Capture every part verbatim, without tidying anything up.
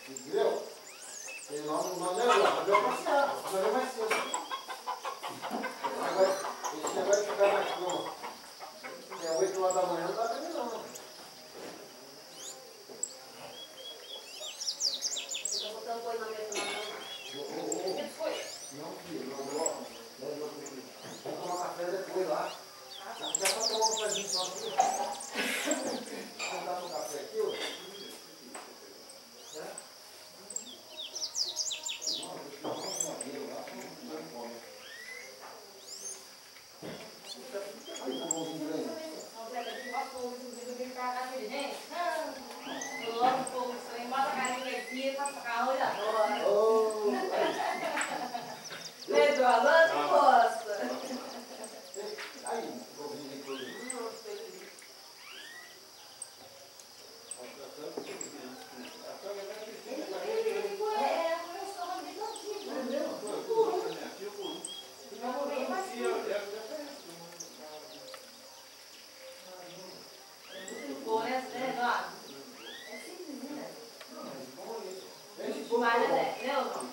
Entendeu? Ele não, não leu, não deu passear, não leu mais cedo. Esse negócio de ficar na cama até oito horas da manhã não dá pra mim não. Você tá botando coisa na mesa lá não? O que foi? Não, filho, não, não. Vamos tomar café depois lá. Já só tomar um cafezinho só aqui. Vamos dar um café aqui, ó. Né? Não, deixa eu dar uma madeira lá, não come. Aí, tá bonzinho grande. Não, pega de uma fogo, inclusive, vem pra cá de gente. Não, logo o fogo, você vem, bota a carinha aqui, passa a carro e adora. Oh, Pedro, a lã não gosta. aí, bonzinho de coisa. É, começou a vir todinho. É mesmo? Não, bem macio. Né, Eduardo? É simples, né? Esse povo Vai, é bom. né? Não?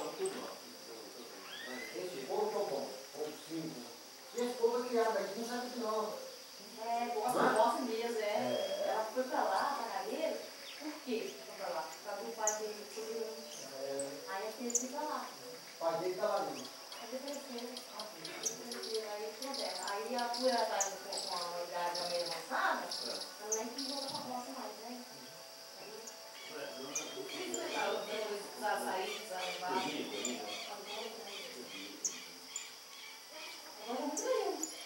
Esse povo que é bom. Povo simples. Esse povo é criado aqui, não sabe que não. É, gosta, gosta mesmo, é. Ela foi pra lá, pra Careira. Por quê? Foi pra lá. Pra ver o pai dele cozinhando. Aí a filha fica lá. O pai dele tá lá mesmo. Aí depois ele aí problema. Aí a filha tá com uma idade meio avançada, ela nem que volta pra roça mais, né? O que você tá usando os açaí, os animais? Agora é muito lindo.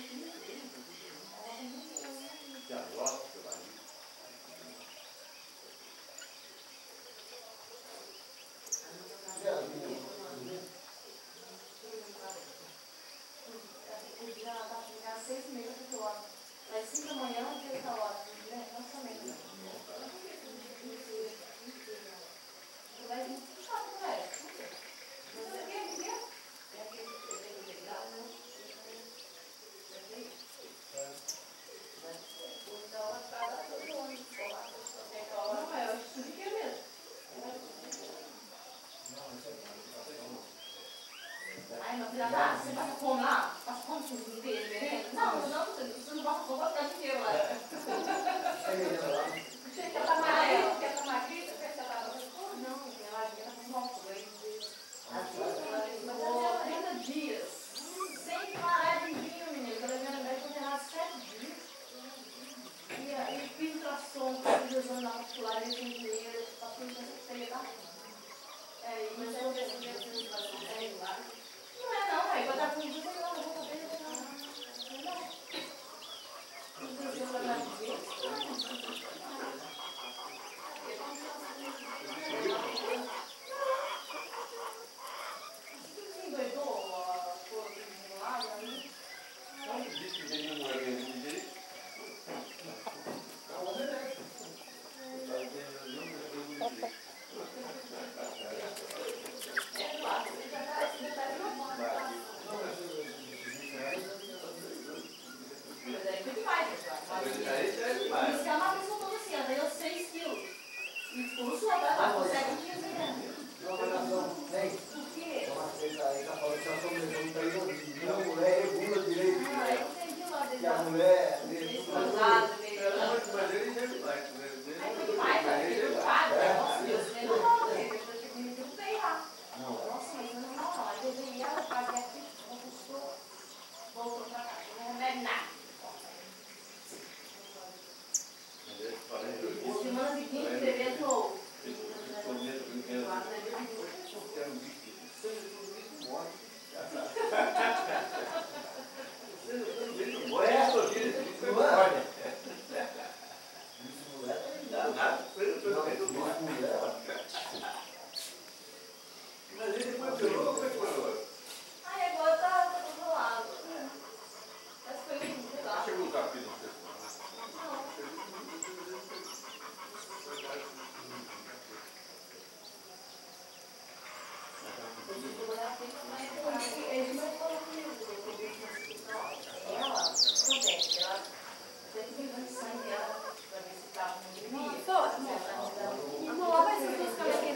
Já tá chegando às seis e meia, oito horas. Às cinco da manhã, que ele tá ótimo, né? Nossa, também. Vai vir puxar com o resto. Você quer, não quer? É aquele que tem que pegar, né? Então, ela tá lá todo mundo. Não, é, eu acho que tudo que é mesmo. Ai, meu filho, ah, você passa fome lá? Passa fome com o inteiro, né? Não, não, você não passa fome, vai ficar inteiro lá. Você quer estar mais, quer estar mais triste? Quer estar mais fome? Não, ela está com morte. Ela levou trinta dias, sem parar de vinho, menino. Ela vinha na médica condenada sete dias. E aí, fiz ultrassom, fiz exame na muscular, ele tem dinheiro, passou em terceira, tá? É, mas é o que você precisa fazer lá. Não é não, aí quando a polícia foi lá, eu vou fazer, eu vou fazer. Não precisa falar disso. Você endoidou a cor do lado ali? Não disse que ele não era mesmo de jeito. Não, você é. É claro, você já está esse detalhe normal. Mas aí foi demais, pessoal. Isso é uma pessoa toda assim, ela ganhou seis quilos. E ficou suave, ela consegue um quilo né? Não, mas não, nem. Por quê? Aí tá falando que a sua mulher não tá indo. Não, a mulher regula direito. Ah, eu entendi lá dentro. Que a mulher. Descansado, meio. Mas ele já vai. Aí foi demais, ela fez um quadro, nossa, Deus, eu não vou ver, depois eu me tudo bem lá. Nossa, mas eu não vou não. Aí eu veio ela, paguei aqui, conquistou, voltou pra cá, não remédio nada. Semana seguinte, bebê novo. Mas ele foi pior ou foi pior? Aí agora tá controlado. Mas foi um, sei lá. Chegou o capítulo. Não, lá vai ser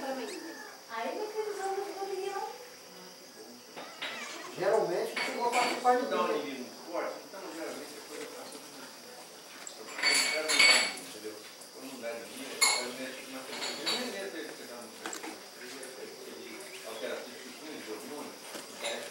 faz Dá um ninguém. menino forte, então geralmente a coisa passa. O cara não dá, entendeu? Quando não dá ninguém, eu mexo na coisa. Eu nem lembro ele que dá no coisa. Ele altera tudo que põe de hormônio, teste,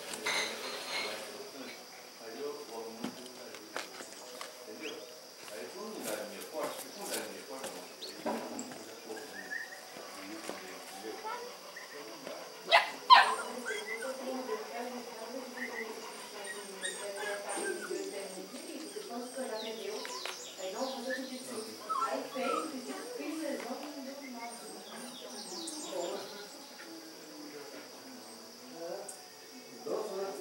aí eu o hormônio do cara, entendeu? Aí quando não dá ninguém forte, porque quando dá ninguém forte, não. Aí eu não coisa pouco, entendeu? Aí fez, fiz exame e não deu nada. Doce, né?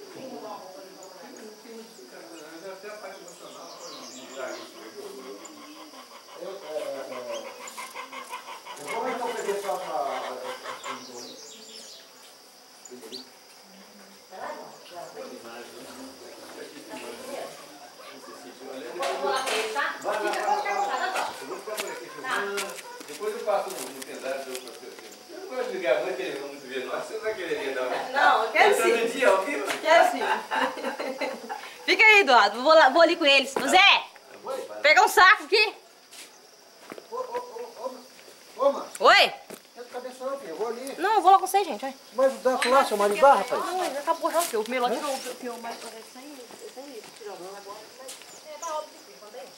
Até a parte emocional não dá isso. Eu, é, é, é, eu vou então pegar essa essa aí. Eu vou lá com ele, tá? Vai, vai, Fica vai, com vai. a calçada só. Eu vou ficar por aqui filmando. Depois eu passo no pendrive do outro filme. Eu não gosto de ligar, não vai querer muito ver, não. Você não vai querer ver, não. Não, eu quero Todo sim. dia ao vivo? Quero sim. Fica aí, Eduardo. Vou, lá, vou ali com eles. Ô, Zé, pegar um saco aqui. Ô, ô, ô, ô, ô, mano, Oi? cadê só eu, filho? Eu vou ali. Não, eu vou lá com você, gente. Vai. Mas dá lá, seu marido dá, rapaz? Não, já acabou já. O primeiro lote não. O pior mais parece sem sem tirando agora. É, tá óbvio que quando é?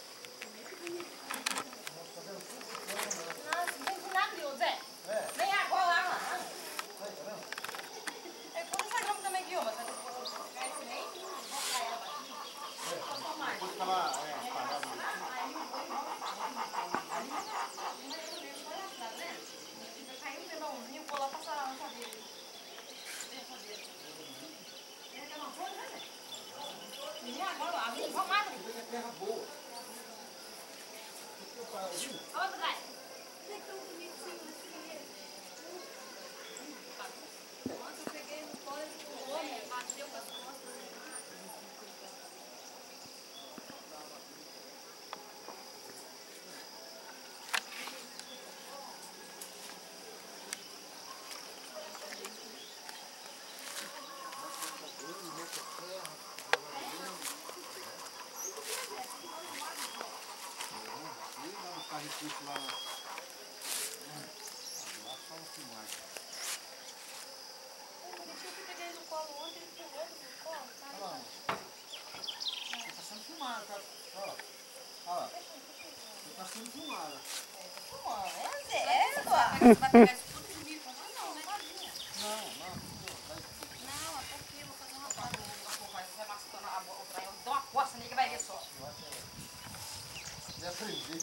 Não, vem com nada, viu, Zé? Vem agora lá, mano. É por Instagram também, viu? Mas vai ter que colocar esse meio e mostrar ela pra aqui. Só mais. Depois fica lá, é, parado. Terra boa. Isso lá, lá só no filmagem. Eu peguei no colo ontem, ele pegou no colo, sabe? Olha lá, ele tá sendo filmado, tá? Olha lá, olha lá, ele tá sendo filmado. É sério, Eduardo? Vai pegar isso tudo de mim? Não, né? Não, não, Não, até aqui eu vou fazer uma parte. Vai ser mascando a boca, eu dou uma coça nele que vai ver só. já aprendi.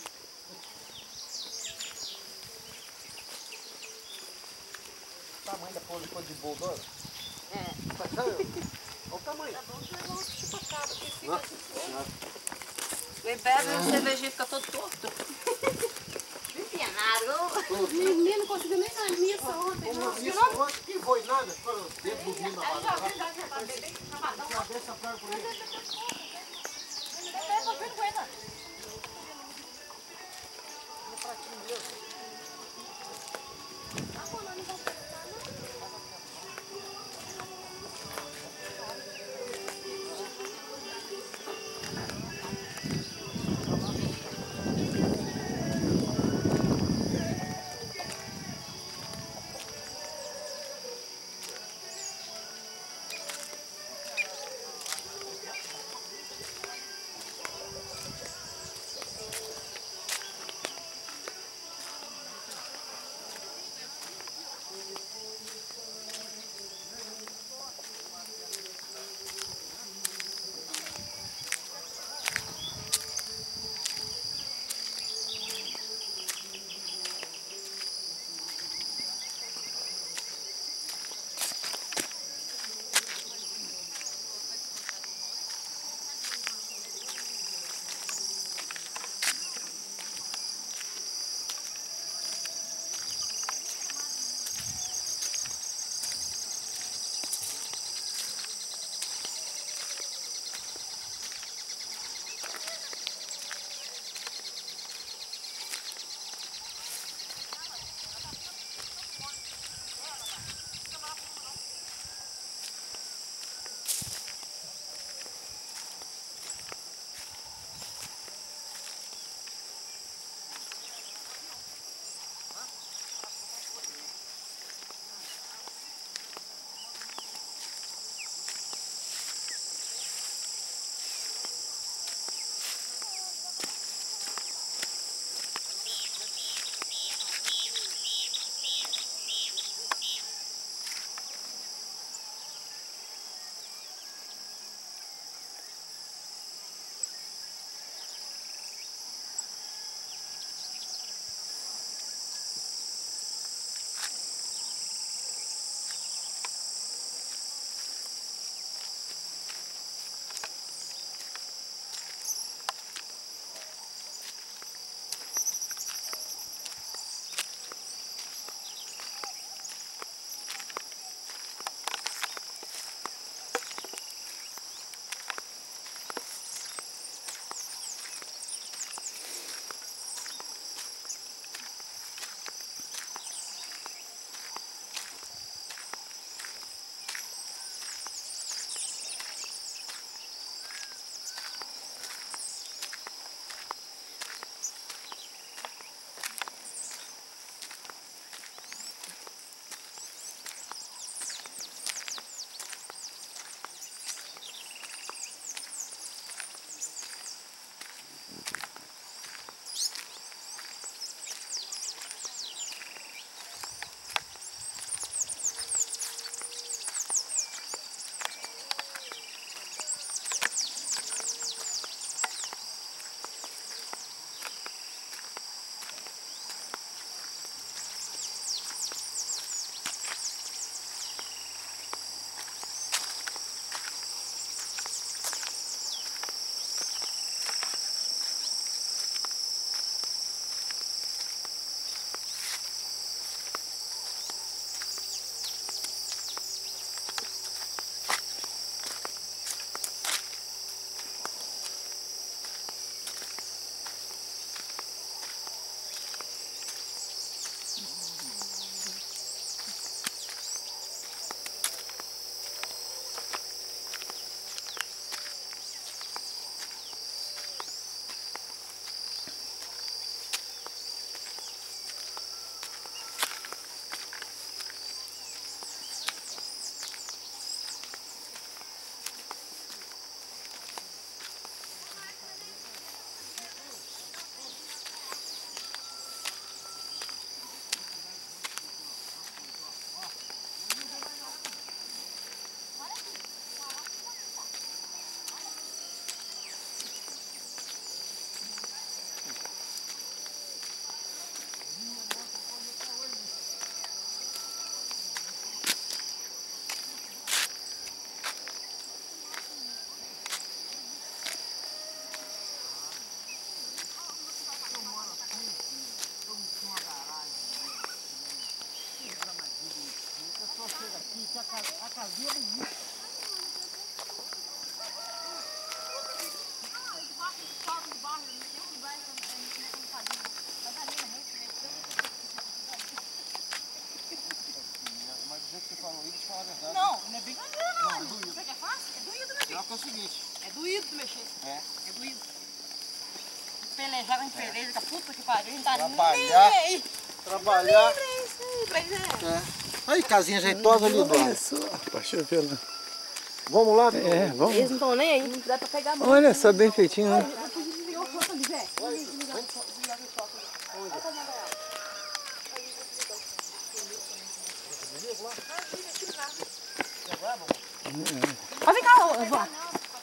O tamanho da folha de bulldog? É. Olha o tamanho. Tá bom que levar uma chupacaba, que fica Nossa, assim. Ele bebe e o cervejinho fica todo torto. Empenado. Menino, não conseguiu nem na missa ontem. Uma missa ontem, que foi nada, ficou dentro do vinho na Aí já varanda. viu, já tá bebendo chamadão. Cadê essa praia por aí? É, tô vendo com ele. No pratinho mesmo. Tá falando, não vou perguntar, não. Mas do jeito que você falou aí, deixa eu falar a verdade. Não, não é brincadeira não. Não, é doído. Você quer fácil? É doído mexer. Pior que é o seguinte. É doído mexer. É. É doído. Pelejar com peleja, da puta que pariu, a gente tá Trabalhar. nem aí. Trabalhar. Nem aí, isso aí, pra isso é. É. Aí, casinha jeitosa ali, Eduardo. Isso, rapaz, deixa eu ver lá. Vamos lá, É, vamos. Eles não estão nem aí, não dá pra pegar a mão. Olha só, bem feitinho, né? Desligou o foco ali, Zé. Desligar o foco ali. Olha pra mandar ela. Ó, vem cá, ô, Eduardo.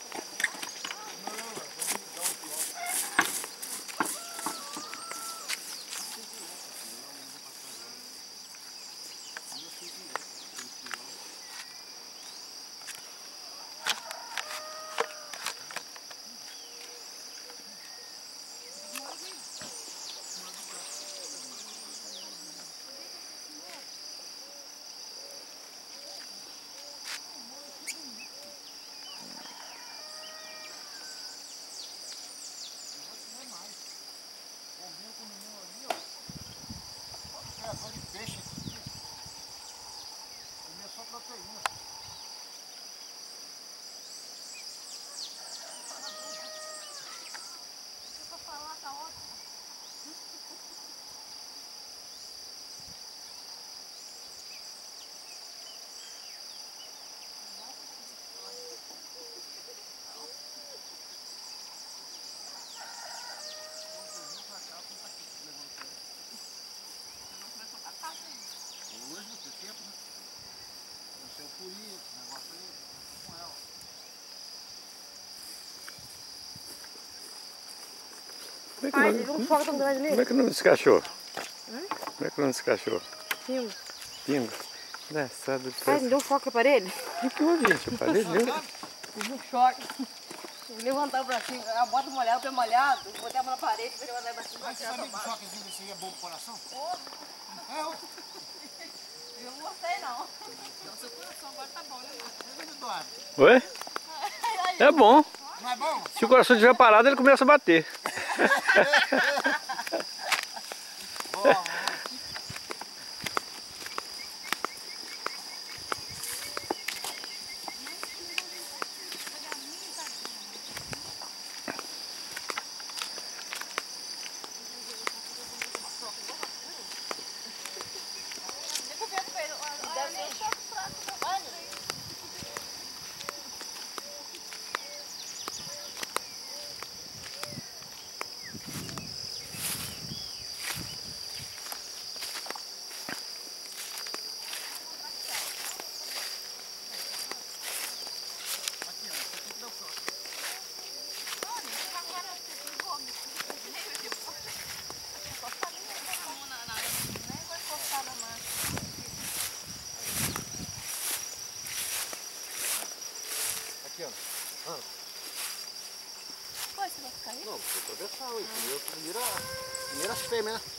Criação de peixe aqui. Comia só proteína. Pra falar, tá ótimo. Hoje não tem tempo, né? Não sei o purinho, esse negócio aí, com ela. Como é que Pai, não- liga um fogo tão grande ali. Como é que o nome desse cachorro? Como é que é o nome desse cachorro? Filma. Pingo. Engraçado. Pai, me deu um foco pra ele. O que houve, gente? Eu falei, viu? Fiz um choque. Ele levantou pra cima, a bota molhada, o pé molhado, botei a mão na parede, pra ele levantar pra cima. Mas você sabia que o choquezinho desse aí é bom pro coração? É, eu... Eu não gostei, não. Então, seu coração agora tá bom, né? Eduardo. Oi? É bom. Não é bom? Se o coração estiver parado, ele começa a bater. Bom, aqui, ó. Pô, você vai ficar aí? Não, vou atravessar, ué. Primeiro, primeiro, primeiro as fêmeas, né?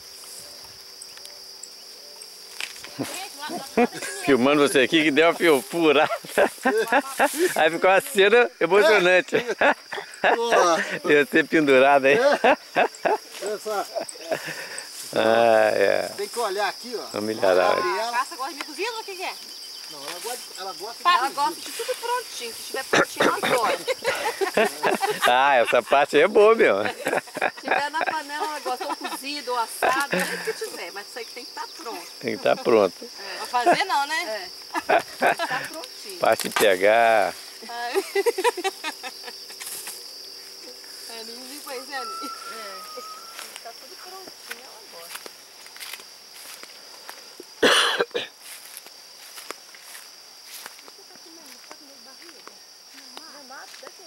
Gente, lá, lá, lá, Filmando você aqui que deu uma fio- furada. Aí ficou uma cena emocionante. Eu ser pendurado aí. Essa, Ah, é. tem que olhar aqui, ó. Vamos melhorar. Abre a ela. caça gosta de me cozido ou o que que é? Não, ela gosta, ela gosta de Ela cozido. gosta de tudo prontinho, se estiver prontinho, ela adora. Ah, essa parte aí é boa mesmo. Se tiver na panela, ela gosta ou cozido ou assado, o que tiver, mas isso aí tem que estar pronto. Tem que estar pronto. É. Pra fazer não, né? É. Tem que estar prontinho. Parte de pegar. Ai. É, ninguém faz isso ali. É. Tá tudo prontinho, ela gosta. O que você tá comendo? Tá comendo barriga? Não mata, daqui.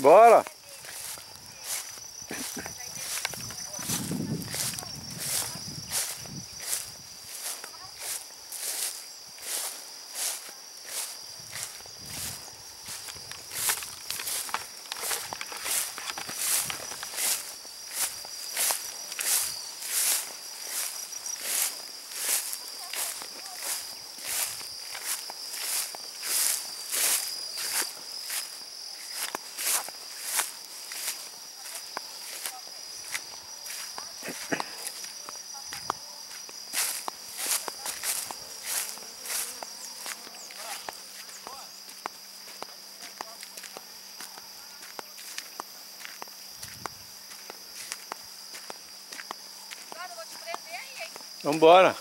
Bora! Vambora!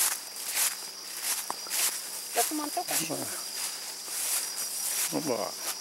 Tá tomando teu cachorro. Vambora.